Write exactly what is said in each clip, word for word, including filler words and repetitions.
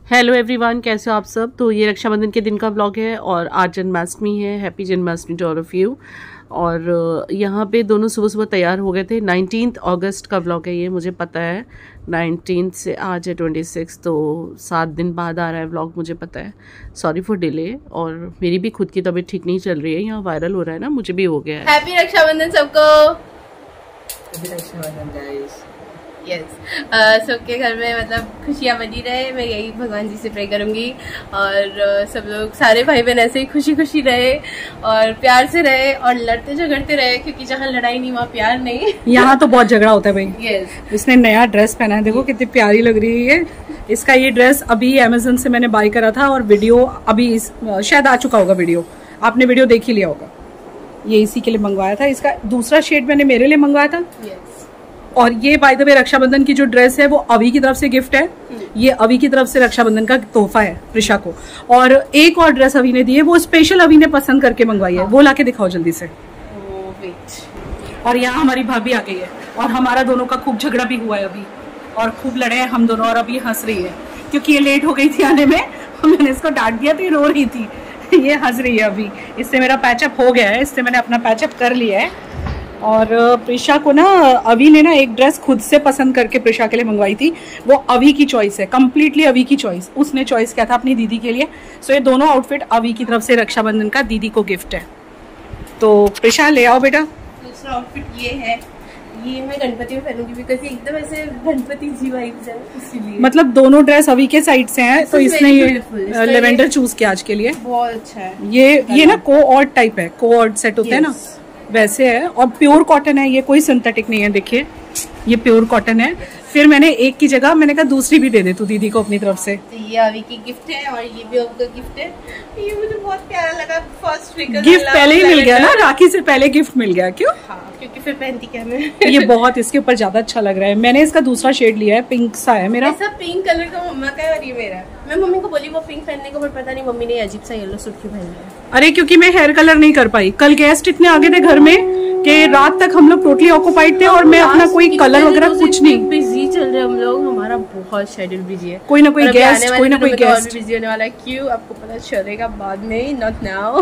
Hello everyone, कैसे हो आप सब। तो ये रक्षाबंधन के दिन का व्लॉग है और आज जन्माष्टमी है। Happy Janmashtami to all of you. और यहाँ पे दोनों सुबह सुबह तैयार हो गए थे। नाइनटीन्थ अगस्त का व्लॉग है ये, मुझे पता है। नाइनटीन्थ से आज है ट्वेंटी सिक्स, तो सात दिन बाद आ रहा है व्लॉग, मुझे पता है। Sorry for delay. और मेरी भी खुद की तबीयत ठीक नहीं चल रही है, यहाँ वायरल हो रहा है ना, मुझे भी हो गया है। हैप्पी रक्षाबंधन सबको। Happy Rakshabandhan guys. Yes yes. सबके घर में मतलब खुशियाँ बनी रहे, मैं यही भगवान जी से प्रे करूंगी। और uh, सब लोग सारे भाई बहन ऐसे ही खुशी खुशी रहे और प्यार से रहे और लड़ते झगड़ते रहे, क्योंकि जहाँ लड़ाई नहीं वहाँ प्यार नहीं। यहाँ तो बहुत झगड़ा होता है भाई। Yes yes. इसने नया ड्रेस पहना है, देखो कितनी प्यारी लग रही है। इसका ये ड्रेस अभी अमेजोन से मैंने बाय करा था और वीडियो अभी इस, शायद आ चुका होगा वीडियो, आपने वीडियो देख ही लिया होगा। ये इसी के लिए मंगवाया था। इसका दूसरा शेड मैंने मेरे लिए मंगवाया था। yes. और ये बाय द वे रक्षाबंधन की जो ड्रेस है वो अभी की तरफ से गिफ्ट है। ये अभी की तरफ से रक्षाबंधन का तोहफा है प्रिशा को। और एक और ड्रेस अभी ने दी है, वो स्पेशल अभी ने पसंद करके मंगवाई है। वो लाके दिखाओ जल्दी से। और यहाँ हमारी भाभी आ गई है और हमारा दोनों का खूब झगड़ा भी हुआ है अभी, और खूब लड़े हैं हम दोनों। और अभी हंस रही है क्योंकि ये लेट हो गई थी आने में। मैंने इसको डांट दिया तो ये रो रही थी। ये हंस रही है अभी। इससे मेरा पैचअप हो गया है, इससे मैंने अपना पैचअप कर लिया है। और प्रिशा को ना अभी ने ना एक ड्रेस खुद से पसंद करके प्रिशा के लिए मंगवाई थी। वो अभी की चॉइस है, कम्प्लीटली अभी की चॉइस। उसने चॉइस किया था अपनी दीदी के लिए। सो ये दोनों आउटफिट अभी की तरफ से रक्षाबंधन का दीदी को गिफ्ट है। तो प्रिशा ले आओ बेटा। दूसरा आउटफिट ये है, ये मैं गणपति में पहनूंगी बिकॉज़ एकदम ऐसे गणपति जी वाइब्स है, इसीलिए। मतलब दोनों ड्रेस अभी के साइड से हैं, तो इसने ये लेवेंडर चूज किया आज के लिए। बहुत अच्छा है ये ये ना कोऑर्ड टाइप है, कोऑर्ड सेट होते हैं ना, वैसे है। और प्योर कॉटन है ये, कोई सिंथेटिक नहीं है। देखिए ये प्योर कॉटन है। फिर मैंने एक की जगह मैंने कहा दूसरी भी दे दे तू दीदी को अपनी तरफ से। तो ये अभी की गिफ्ट है और ये भी आपका गिफ्ट है। ये मुझे बहुत प्यारा लगा। फर्स्ट गिफ्ट पहले ही मिल गया ना, राखी से पहले गिफ्ट मिल गया। क्यों? हाँ, क्योंकि फिर पहनती क्या मैं। ये बहुत इसके ऊपर ज्यादा अच्छा लग रहा है। मैंने इसका दूसरा शेड लिया है, पिंक सा है मेरा। ऐसा पिंक कलर का मम्मा का है और ये मेरा। मैं मम्मी को बोली वो पिंक पहनने को, पर पता नहीं मम्मी ने अजीब सा येलो सूट क्यों पहन लिया। अरे क्योंकि मैं हेयर कलर नहीं कर पाई। कल गेस्ट इतने आगे थे घर में कि रात तक हम लोग टोटली ऑक्यूपाइड थे और मैं अपना कोई कलर वगैरह कुछ नहीं। बिजी चल रहे हम लोग, हमारा बहुत शेड्यूल बिजी है। कोई ना कोई गेस्ट, कोई ना कोई गेस्ट बिजी होने वाला है। क्यों आपको पता चलेगा बाद में, नॉट नाउ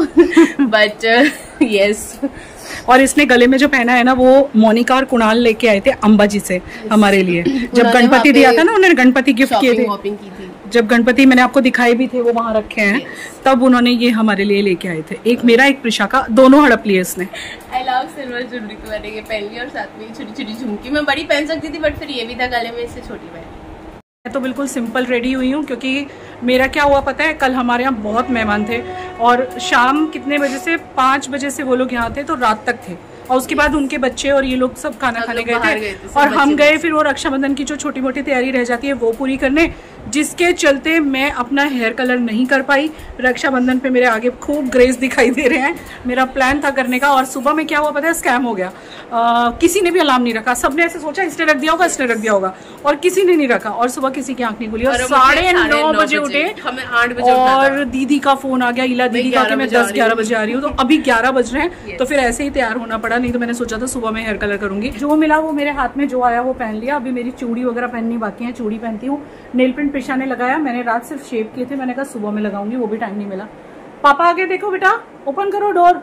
बट यस। और इसने गले में जो पहना है ना, वो मोनिका और कुणाल लेके आए थे अंबाजी से हमारे लिए। जब गणपति दिया था ना, उन्होंने गणपति गिफ्ट किए थे। जब गणपति मैंने आपको दिखाए भी थे, वो वहाँ रखे हैं। तब उन्होंने ये हमारे लिए लेके आए थे। एक मेरा, एक प्रिशा का, दोनों हड़प लिए इसने। आई लव सिल्वर ज्वेलरी, तो मैंने ये पहन ली और साथ में छोटी छोटी झुमकी। मैं बड़ी पहन सकती थी बट फिर ये भी था गले में, इससे छोटी पहन। मैं तो बिल्कुल सिंपल रेडी हुई हूँ क्योंकि मेरा क्या हुआ पता है, कल हमारे यहाँ बहुत मेहमान थे और शाम कितने बजे से, पाँच बजे से वो लोग यहाँ थे तो रात तक थे। और उसके बाद उनके बच्चे और ये लोग सब खाना खाने गए थे, थे और हम गए फिर वो रक्षाबंधन की जो छोटी मोटी तैयारी रह जाती है वो पूरी करने, जिसके चलते मैं अपना हेयर कलर नहीं कर पाई। रक्षाबंधन पे मेरे आगे खूब ग्रेस दिखाई दे रहे हैं। मेरा प्लान था करने का और सुबह में क्या हुआ पता है, स्कैम हो गया। आ, किसी ने भी अलार्म नहीं रखा। सबने ऐसे सोचा इसने रख दिया होगा, इसने रख दिया होगा, और किसी ने नहीं रखा। और सुबह किसी की आंख नहीं खुली और साढ़े नौ बजे उठे, हमें आठ बजे और दीदी का फोन आ गया, इला दीदी का कि मैं दस ग्यारह बजे आ रही हूँ। तो अभी ग्यारह बज रहे हैं, तो फिर ऐसे ही तैयार होना पड़ा। नहीं तो मैंने सोचा था सुबह में हेयर कलर करूंगी। जो मिला वो मेरे हाथ में, जो आया वो पहन लिया। अभी मेरी चूड़ी वगैरह पहननी बाकी है, चूड़ी पहनती हूँ। नेल पेंट प्रिशा ने लगाया, मैंने रात सिर्फ शेप किए थे। मैंने कहा सुबह में लगाऊंगी, वो भी टाइम नहीं मिला। पापा आगे देखो बेटा, ओपन करो डोर।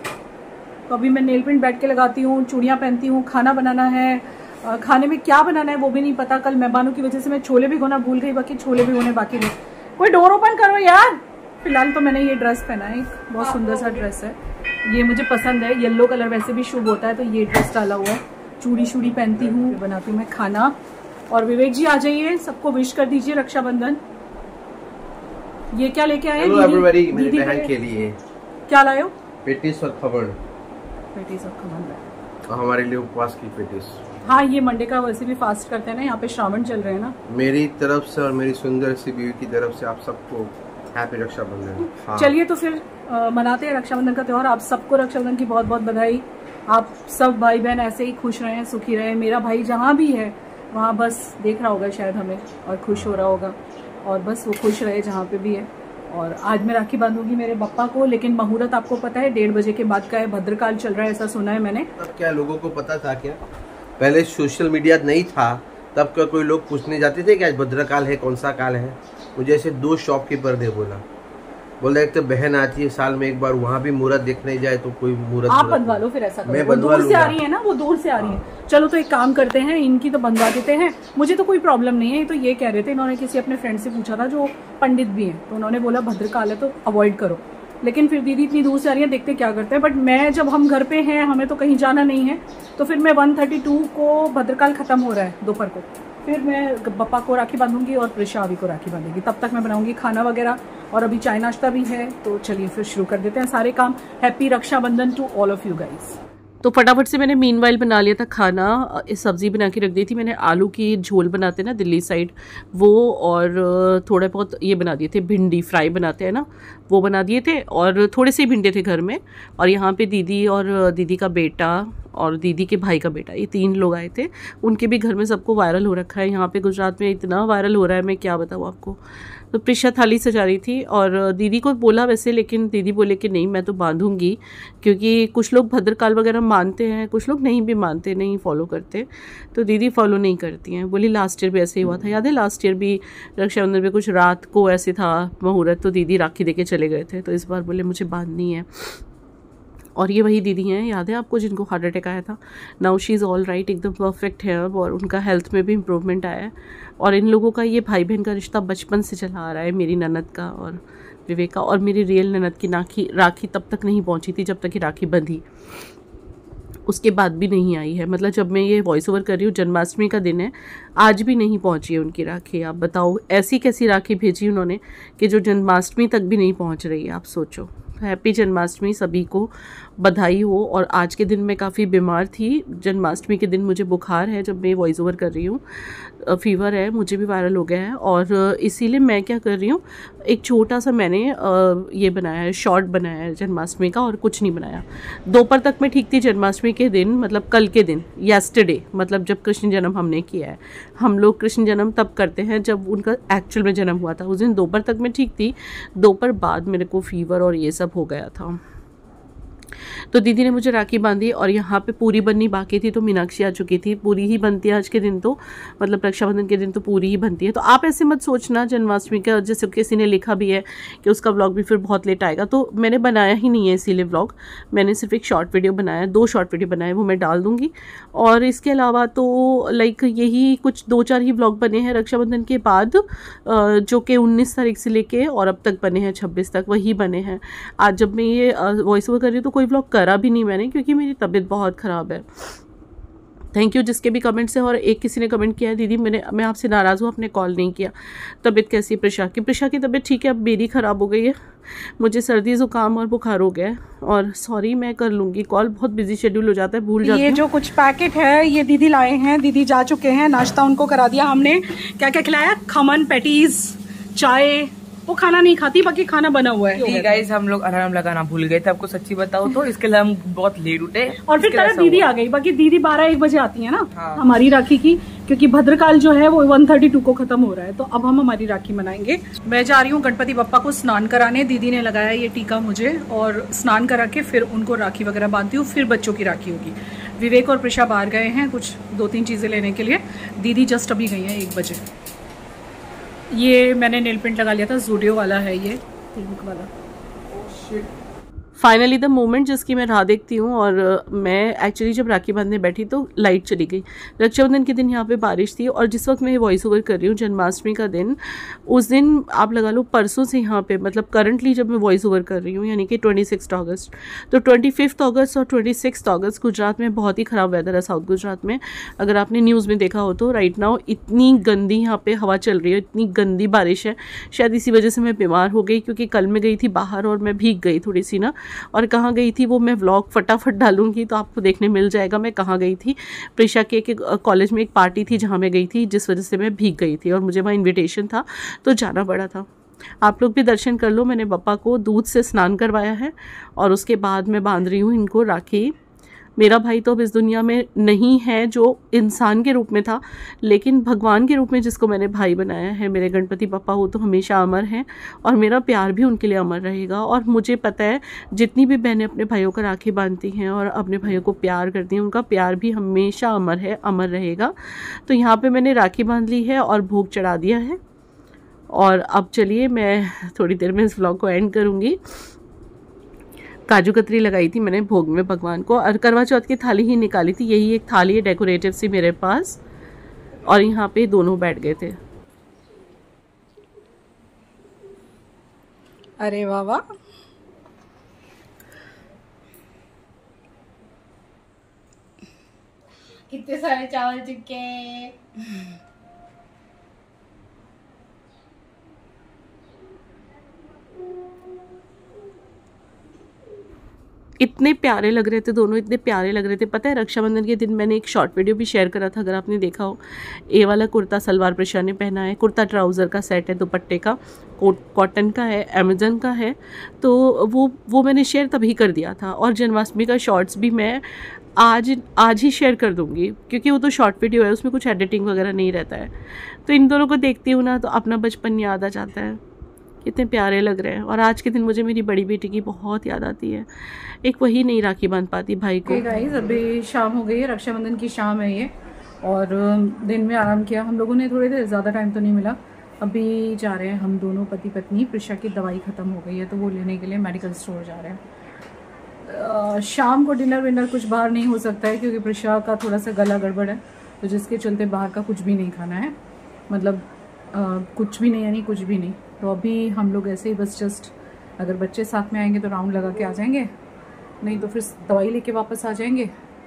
तो अभी मैं नेल पेंट बैठ के लगाती हूँ, चूड़ियाँ पहनती हूँ। खाना बनाना है, खाने में क्या बनाना है वो भी नहीं पता। कल मेहमानों की वजह से मैं छोले भिगोना भूल गई, बाकी छोले भिगोने बाकी नहीं। कोई डोर ओपन करो यार। फिलहाल तो मैंने ये ड्रेस पहना है, एक बहुत सुंदर सा ड्रेस है, ये मुझे पसंद है। येलो कलर वैसे भी शुभ होता है, तो ये ड्रेस डाला हुआ है। चूड़ी शूड़ी पहनती हूँ, बनाती हूँ मैं खाना। और विवेक जी आ जाइए, सबको विश कर दीजिए रक्षाबंधन। ये क्या लेके आए? मेरी बहन के लिए क्या लाए हो? पेटिस और खबर। पेटिस और खबर, हमारे लिए उपवास की पेटिस। हाँ, ये मंडे का वैसे भी फास्ट करते हैं ना, यहाँ पे श्रावण चल रहे हैं ना। मेरी तरफ से और मेरी सुंदर सी बीवी की तरफ से आप सबको हैप्पी रक्षाबंधन। हाँ। चलिए तो फिर आ, मनाते हैं रक्षाबंधन का त्योहार। आप सबको रक्षाबंधन की बहुत बहुत बधाई। आप सब भाई बहन ऐसे ही खुश रहें, सुखी रहें। मेरा भाई जहाँ भी है वहाँ बस देख रहा होगा शायद हमें और खुश हो रहा होगा, और बस वो खुश रहे जहाँ पे भी है। और आज मैं राखी बांधूंगी मेरे बप्पा को, लेकिन मुहूर्त आपको पता है डेढ़ बजे के बाद का है। भद्रकाल चल रहा है, ऐसा सुना है मैंने। तब क्या लोगों को पता था क्या? पहले सोशल मीडिया नहीं था, तब क्या कोई लोग पूछने जाते थे कि आज भद्रकाल है, कौन सा काल है? मुझे ऐसे दो शॉपकीपर ने बोला बोला एक तो बहन आती है साल में एक बार, वहाँ भी मुहूर्त देखने जाए तो कोई मुहूर्त आप बंधवा लो फिर, ऐसा मैं वो दूर से आ रही है ना, वो दूर से आ रही है। चलो तो एक काम करते हैं, इनकी तो बंधवा देते हैं, मुझे तो कोई प्रॉब्लम नहीं है। तो ये कह रहे थे, इन्होंने किसी अपने फ्रेंड से पूछा था जो पंडित भी हैं, तो उन्होंने बोला भद्रकाल है तो अवॉइड करो। लेकिन फिर दीदी इतनी दूर से आ रही है, देखते क्या करते हैं। बट मैं जब हम घर पे हैं, हमें तो कहीं जाना नहीं है, तो फिर मैं वन थर्टी टू को भद्रकाल खत्म हो रहा है दोपहर को, फिर मैं पप्पा को राखी बांधूंगी और प्रिशा अभी को राखी बांधेगी। तब तक मैं बनाऊंगी खाना वगैरह, और अभी चाय नाश्ता भी है। तो चलिए फिर शुरू कर देते हैं सारे काम। Happy Rakshabandhan to all of you guys. तो फटाफट से मैंने मीनवाइल बना लिया था खाना। इस सब्ज़ी बना के रख दी थी मैंने, आलू की झोल बनाते हैं ना दिल्ली साइड वो, और थोड़े बहुत ये बना दिए थे, भिंडी फ्राई बनाते हैं ना वो बना दिए थे, और थोड़े से भिंडे थे घर में। और यहाँ पे दीदी और दीदी का बेटा और दीदी के भाई का बेटा, ये तीन लोग आए थे। उनके भी घर में सबको वायरल हो रखा है, यहाँ पे गुजरात में इतना वायरल हो रहा है, मैं क्या बताऊँ आपको। तो प्रिशा थाली सजा रही थी, और दीदी को बोला वैसे, लेकिन दीदी बोले कि नहीं मैं तो बांधूंगी, क्योंकि कुछ लोग भद्रकाल वगैरह मानते हैं, कुछ लोग नहीं भी मानते, नहीं फॉलो करते। तो दीदी फॉलो नहीं करती हैं। बोली लास्ट ईयर भी ऐसे ही हुआ था, याद है लास्ट ईयर भी रक्षाबंधन में कुछ रात को ऐसे था मुहूर्त, तो दीदी राखी दे के चले गए थे। तो इस बार बोले मुझे बांधनी है। और ये वही दीदी हैं, याद है आपको, जिनको हार्ट अटैक आया था। Now she is all right, एकदम परफेक्ट है अब, और उनका हेल्थ में भी इम्प्रूवमेंट आया है। और इन लोगों का ये भाई बहन का रिश्ता बचपन से चला आ रहा है, मेरी ननद का और विवेक का। और मेरी रियल ननद की नाखी राखी तब तक नहीं पहुंची थी जब तक ये राखी बंधी, उसके बाद भी नहीं आई है। मतलब जब मैं ये वॉइस ओवर कर रही हूँ, जन्माष्टमी का दिन है, आज भी नहीं पहुंची है उनकी राखी। आप बताओ ऐसी कैसी राखी भेजी उन्होंने कि जो जन्माष्टमी तक भी नहीं पहुंच रही है, आप सोचो। हैप्पी जन्माष्टमी सभी को, बधाई हो। और आज के दिन मैं काफ़ी बीमार थी, जन्माष्टमी के दिन मुझे बुखार है, जब मैं वॉइस ओवर कर रही हूँ, फीवर है, मुझे भी वायरल हो गया है। और इसीलिए मैं क्या कर रही हूँ, एक छोटा सा मैंने ये बनाया है, शॉर्ट बनाया है जन्माष्टमी का, और कुछ नहीं बनाया। दोपहर तक मैं ठीक थी जन्माष्टमी के दिन, मतलब कल के दिन, येस्टरडे, मतलब जब कृष्ण जन्म हमने किया है। हम लोग कृष्ण जन्म तब करते हैं जब उनका एक्चुअल में जन्म हुआ था। उस दिन दोपहर तक मैं ठीक थी, दोपहर बाद मेरे को फीवर और ये सब हो गया था। तो दीदी ने मुझे राखी बांधी, और यहाँ पे पूरी बननी बाकी थी, तो मीनाक्षी आ चुकी थी। पूरी ही बनती है आज के दिन, तो मतलब रक्षाबंधन के दिन तो पूरी ही बनती है। तो आप ऐसे मत सोचना जन्माष्टमी का, जैसे किसी ने लिखा भी है कि उसका व्लॉग भी फिर बहुत लेट आएगा, तो मैंने बनाया ही नहीं है इसीलिए व्लॉग। मैंने सिर्फ एक शॉर्ट वीडियो बनाया, दो शॉर्ट वीडियो बनाए, वो मैं डाल दूँगी। और इसके अलावा तो लाइक यही कुछ दो चार ही व्लॉग बने हैं रक्षाबंधन के बाद, जो कि उन्नीस तारीख से लेके और अब तक बने हैं, छब्बीस तक, वही बने हैं। आज जब मैं ये वॉइस ओवर कर रही हूँ तो कोई व्लॉग करा भी नहीं मैंने, क्योंकि मेरी तबीयत बहुत ख़राब है। थैंक यू जिसके भी कमेंट्स हैं। और एक किसी ने कमेंट किया है, दीदी मैंने मैं आपसे नाराज़ हूँ, आपने कॉल नहीं किया। तबीयत कैसी है प्रिशा की? प्रिशा की तबीयत ठीक है, अब मेरी ख़राब हो गई है, मुझे सर्दी ज़ुकाम और बुखार हो गया है। और सॉरी, मैं कर लूँगी कॉल, बहुत बिजी शेड्यूल हो जाता है, भूल जाती हूँ। ये जो कुछ पैकेट है ये दीदी लाए हैं, दीदी जा चुके हैं, नाश्ता उनको करा दिया हमने। क्या क्या खिलाया? खमन, पैटीज, चाय। वो खाना नहीं खाती, बाकी खाना बना हुआ है। गाइस हम लोग अलार्म लगाना भूल गए थे, आपको सच्ची बताओ तो, इसके लिए हम बहुत लेट उठे। और फिर तरह दीदी आ गई, बाकी दीदी बारह एक बजे आती है ना। हाँ। हमारी राखी की, क्योंकि भद्रकाल जो है वो वन थर्टी टू को खत्म हो रहा है, तो अब हम हमारी राखी मनाएंगे। मैं जा रही हूँ गणपति बप्पा को स्नान कराने। दीदी ने लगाया ये टीका मुझे, और स्नान करा के फिर उनको राखी वगैरह बांधती हूँ, फिर बच्चों की राखी होगी। विवेक और प्रिशा बाहर गए हैं कुछ दो तीन चीजें लेने के लिए, दीदी जस्ट अभी गई है एक बजे। ये मैंने नेल पेंट लगा लिया था, ज़ूडियो वाला है ये, पिंक वाला। फाइनली द मोमेंट जिसकी मैं राह देखती हूँ। और मैं एक्चुअली जब राखी बांधने बैठी तो लाइट चली गई। रक्षाबंधन के दिन यहाँ पे बारिश थी, और जिस वक्त मैं ये वॉइस ओवर कर रही हूँ जन्माष्टमी का दिन, उस दिन आप लगा लो परसों से यहाँ पे, मतलब करंटली जब मैं वॉइस ओवर कर रही हूँ, यानी कि ट्वेंटी सिक्स अगस्त, तो ट्वेंटी फिफ्थ अगस्त और ट्वेंटी सिक्स अगस्त गुजरात में बहुत ही ख़राब वेदर है। साउथ गुजरात में अगर आपने न्यूज़ में देखा हो तो राइट नाउ इतनी गंदी यहाँ पे हवा चल रही है, इतनी गंदी बारिश है। शायद इसी वजह से मैं बीमार हो गई, क्योंकि कल मैं गई थी बाहर और मैं भीग गई थोड़ी सी ना। और कहाँ गई थी वो मैं व्लॉग फटाफट डालूंगी, तो आपको देखने मिल जाएगा मैं कहाँ गई थी। प्रिशा के कॉलेज में एक पार्टी थी जहाँ मैं गई थी, जिस वजह से मैं भीग गई थी, और मुझे वहाँ इनविटेशन था तो जाना पड़ा था। आप लोग भी दर्शन कर लो। मैंने बप्पा को दूध से स्नान करवाया है, और उसके बाद मैं बांध रही हूँ इनको राखी। मेरा भाई तो अब इस दुनिया में नहीं है जो इंसान के रूप में था, लेकिन भगवान के रूप में जिसको मैंने भाई बनाया है, मेरे गणपति बप्पा, वो तो हमेशा अमर हैं, और मेरा प्यार भी उनके लिए अमर रहेगा। और मुझे पता है जितनी भी बहनें अपने भाइयों का राखी बांधती हैं और अपने भाइयों को प्यार करती हैं, उनका प्यार भी हमेशा अमर है, अमर रहेगा। तो यहाँ पर मैंने राखी बांध ली है और भोग चढ़ा दिया है, और अब चलिए मैं थोड़ी देर में इस व्लॉग को एंड करूँगी। काजू कतरी लगाई थी मैंने भोग में भगवान को, और करवा चौथ की थाली ही निकाली थी। यही एक थाली है डेकोरेटिव सी मेरे पास, और यहाँ पे दोनों बैठ गए थे। अरे वाह वाह, कितने सारे चावल चुके। इतने प्यारे लग रहे थे दोनों, इतने प्यारे लग रहे थे। पता है रक्षाबंधन के दिन मैंने एक शॉर्ट वीडियो भी शेयर करा था, अगर आपने देखा हो। ए वाला कुर्ता सलवार प्रशा ने पहना है, कुर्ता ट्राउज़र का सेट है, दुपट्टे का कॉटन का है, अमेजन का है। तो वो वो मैंने शेयर तभी कर दिया था। और जन्माष्टमी का शॉर्ट्स भी मैं आज आज ही शेयर कर दूँगी, क्योंकि वो तो शॉर्ट वीडियो है, उसमें कुछ एडिटिंग वगैरह नहीं रहता है। तो इन दोनों को देखती हूँ ना तो अपना बचपन याद आ जाता है, कितने प्यारे लग रहे हैं। और आज के दिन मुझे मेरी बड़ी बेटी की बहुत याद आती है, एक वही नहीं राखी बांध पाती भाई को। गाइस अभी शाम हो गई है, रक्षाबंधन की शाम है ये, और दिन में आराम किया हम लोगों ने, थोड़ी देर, ज़्यादा टाइम तो नहीं मिला। अभी जा रहे हैं हम दोनों पति पत्नी, प्रिशा की दवाई ख़त्म हो गई है तो वो लेने के लिए मेडिकल स्टोर जा रहे हैं। आ, शाम को डिनर विनर कुछ बाहर नहीं हो सकता है, क्योंकि प्रिशा का थोड़ा सा गला गड़बड़ है, तो जिसके चलते बाहर का कुछ भी नहीं खाना है, मतलब आ, कुछ भी नहीं, यानी कुछ भी नहीं। तो अभी हम लोग ऐसे ही बस जस्ट, अगर बच्चे साथ में आएंगे तो राउंड लगा के आ जाएंगे, नहीं तो फिर दवाई लेके वापस आ जाएंगे।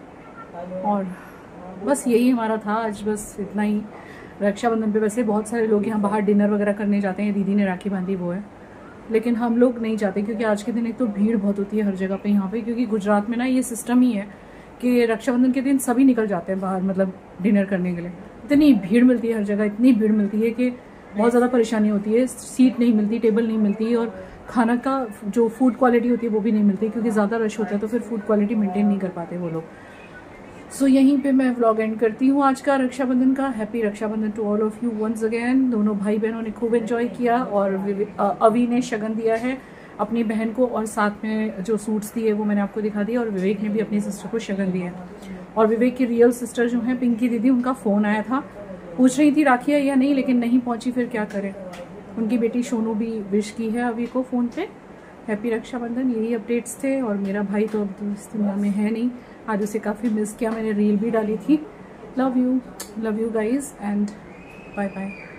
और बस यही हमारा था आज, बस इतना ही। रक्षाबंधन पे वैसे बहुत सारे लोग यहाँ बाहर डिनर वगैरह करने जाते हैं, दीदी ने राखी बांधी वो है, लेकिन हम लोग नहीं जाते, क्योंकि आज के दिन एक तो भीड़ बहुत होती है हर जगह पे यहाँ पे, क्योंकि गुजरात में ना ये सिस्टम ही है कि रक्षाबंधन के दिन सभी निकल जाते हैं बाहर, मतलब डिनर करने के लिए। इतनी भीड़ मिलती है हर जगह, इतनी भीड़ मिलती है कि बहुत ज़्यादा परेशानी होती है, सीट नहीं मिलती, टेबल नहीं मिलती, और खाना का जो फूड क्वालिटी होती है वो भी नहीं मिलती, क्योंकि ज़्यादा रश होता है तो फिर फूड क्वालिटी मेंटेन नहीं कर पाते वो लोग। सो so, यहीं पे मैं व्लॉग एंड करती हूँ आज का रक्षाबंधन का। Happy Rakshabandhan to all of you once again. दोनों भाई बहनों ने खूब एंजॉय किया, और अवी ने शगन दिया है अपनी बहन को, और साथ में जो सूट्स दिए वो मैंने आपको दिखा दिया, और विवेक ने भी अपनी सिस्टर को शगन दिया है। और विवेक की रियल सिस्टर जो है पिंकी दीदी, उनका फ़ोन आया था, पूछ रही थी राखी है या नहीं, लेकिन नहीं पहुंची, फिर क्या करें। उनकी बेटी सोनू भी विश की है अभी को फ़ोन पे हैप्पी रक्षाबंधन। यही अपडेट्स थे। और मेरा भाई तो अब इस दुनिया में है नहीं, आज उसे काफ़ी मिस किया, मैंने रील भी डाली थी। Love you, love you guys, and bye bye.